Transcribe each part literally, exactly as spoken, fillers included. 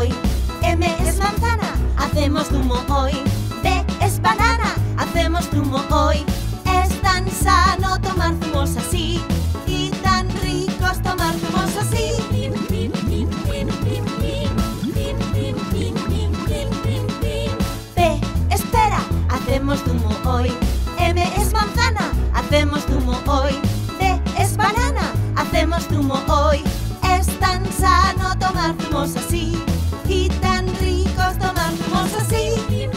hoy. M es manzana, hacemos zumo hoy. B es banana, hacemos zumo hoy. Es tan sano tomar zumos así y tan ricos tomar zumos así. P es pera, hacemos zumo hoy. M es manzana, hacemos zumo hoy. B es banana, hacemos zumo hoy. Es tan sano tomar zumos así y tan ricos tomar zumos así.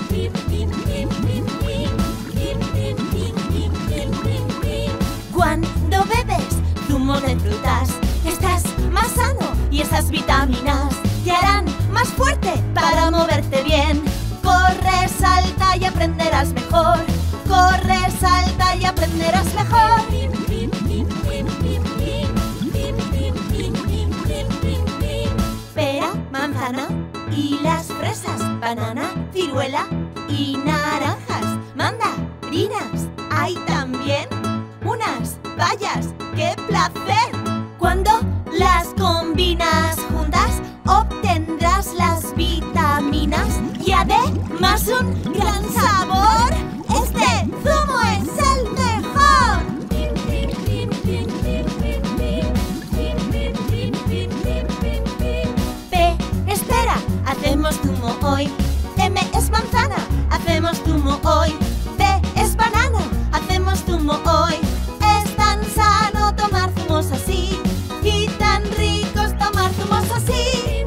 Cuando bebes zumo de frutas, estás más sano y esas vitaminas te harán más fuerte para moverte bien. Corre, salta y aprenderás mejor. Corre, salta y aprenderás mejor. Pera, manzana y las fresas, banana, ciruela y naranjas, mandarinas. Hay también unas bayas. ¡Qué placer! Cuando las combinas juntas, obtendrás las vitaminas y además un gran sabor. ¡Este zumo es el mejor! P, espera, hacemos zumo hoy. M es manzana, hacemos zumo hoy. B es banana, hacemos zumo hoy. Es tan sano tomar zumos así y tan ricos tomar zumos así.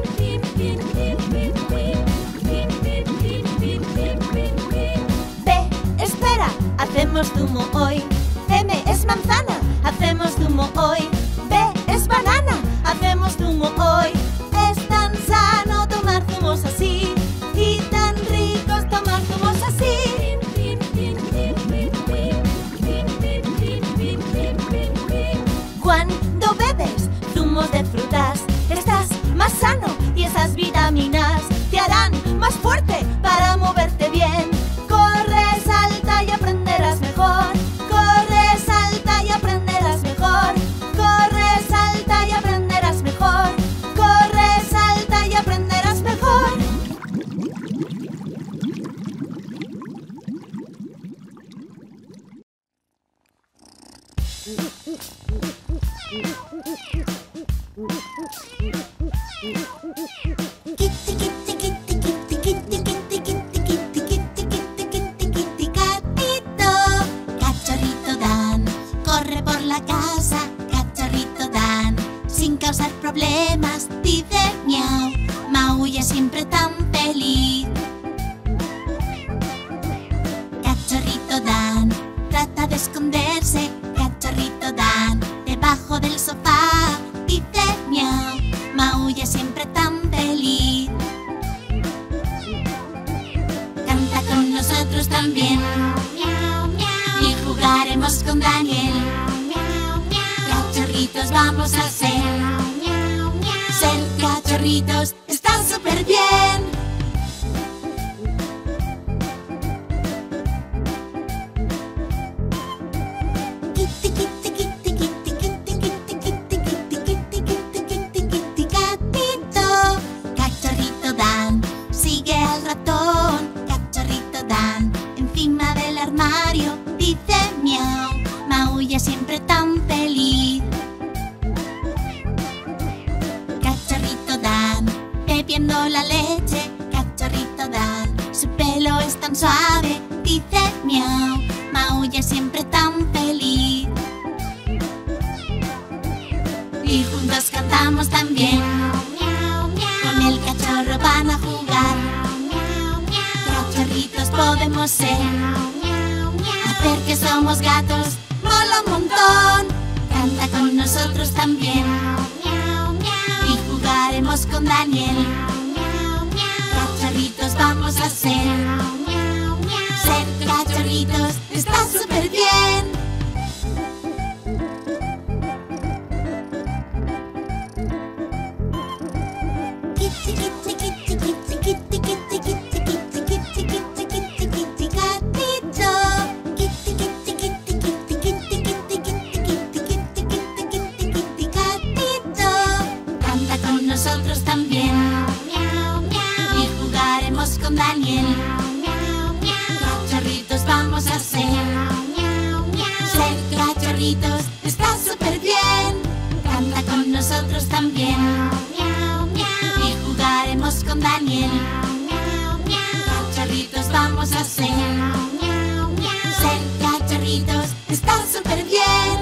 B, espera, hacemos zumo hoy. M es manzana, hacemos zumo hoy. B es banana, hacemos zumo hoy. Es tan sano tomar zumos así y tan ricos tomar zumos así. Cuando bebes zumos de frutas, estás más sano y esas vitaminas te harán más fuerte para moverte bien. Corre, salta y aprenderás mejor. Corre, salta y aprenderás mejor. Corre, salta y aprenderás mejor. Corre, salta y aprenderás mejor. Kitty, kitty, kitty, kitty, kitty, kitty, kitty, kitty, kitty, kitty, kitty, kitty, gatito. Cachorrito Dan corre por la casa, cachorrito Dan, sin causar problemas, dice miau, maulla siempre tan feliz. Cachorrito Dan trata de esconderse, cachorrito Dan, debajo del sofá, dice miau, maulla siempre tan feliz. Canta con nosotros también y jugaremos con Daniel. Cachorritos vamos a ser. Ser cachorritos está súper bien. Kitty, kitty, kitty, kitty, kitty, kitty, kitty, kitty, kitty, kitty, kitty, kitty, gatito. Cachorrito Dan sigue al ratón. Cachorrito Dan encima del armario, dice miau, maulla siempre tan feliz. Cachorrito Dan bebiendo la leche, cachorrito Dan, su pelo es tan suave, dice miau, maulla siempre tan feliz. Y juntos cantamos también. Con el cachorro van a jugar. Cachorritos podemos ser. Hacer que somos gatos mola un montón. Canta con nosotros también. Y jugaremos con Daniel. Cachorritos vamos a ser. Ser cachorritos está súper bien. Kitty, kitty, kitty, kitty, kitty, kitty, kitty, kitty, kitty, kitty, kitty, kitty, gatito. Kitty, kitty, kitty, kitty, kitty, kitty, kitty, kitty, kitty, kitty, kitty, kitty, gatito. Canta con nosotros también. con Daniel. Cacharritos vamos a ser. Ser cacharritos está súper bien.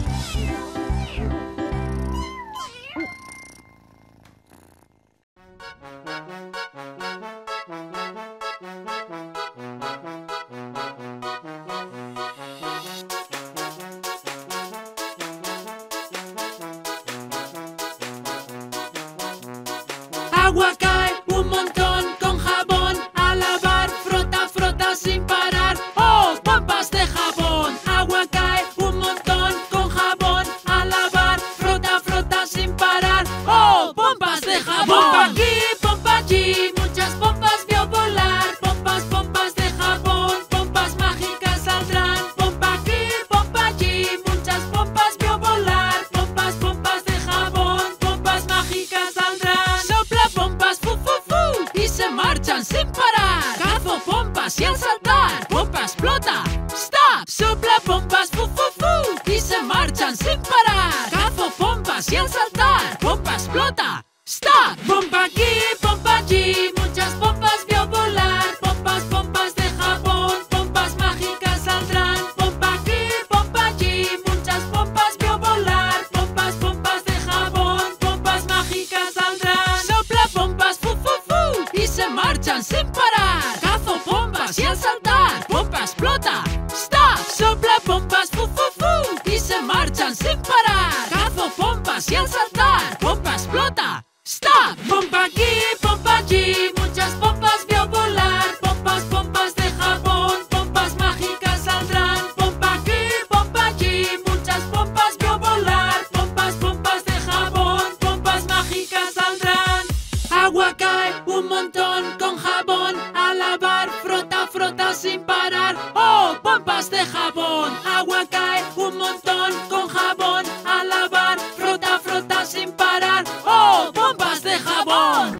Agua cae un montón con jabón. A lavar, frota, frota sin parar. ¡Oh, pompas de jabón! Agua cae un montón con jabón. A lavar, frota, frota sin parar. ¡Oh, pompas de jabón! Pompa aquí, pompa allí, muchas pompas vio volar. Pompas, pompas de jabón, pompas mágicas saldrán. Pompa aquí, pompa allí, muchas pompas vio volar. Pompas, pompas de jabón, pompas mágicas saldrán. Sopla pompas, fu, fu, fu, y se marchan sin parar. Cazo pompas y al saltar, pompa explota. ¡Stop! Sopla pompas, fu, fu, fu, y se marchan sin parar. Cazo pompas y al saltar, pompa explota. ¡Stop! Pompa aquí, pompa allí, muchas pompas vio volar. Pompas, pompas de jabón, pompas mágicas saldrán. Pompa aquí, pompa allí, muchas pompas vio volar. Pompas, pompas de jabón, pompas mágicas saldrán. Sopla pompas, fu, fu, fu, y se marchan sin parar. Cazo pompas y al saltar, pompa explota. ¡Stop! Sopla pompas, fu, fu, fu, y se marchan sin parar. Cazo pompas y al saltar, pompa explota. ¡Stop! Pompa aquí, pompa allí, muchas pompas vio volar. Pompas, pompas de jabón, pompas mágicas saldrán. Pompa aquí, pompa allí, muchas pompas vio volar. Pompas, pompas de jabón, pompas mágicas saldrán. Agua cae un montón con jabón. A lavar, frota, frota sin parar. ¡Oh, pompas de jabón! Agua cae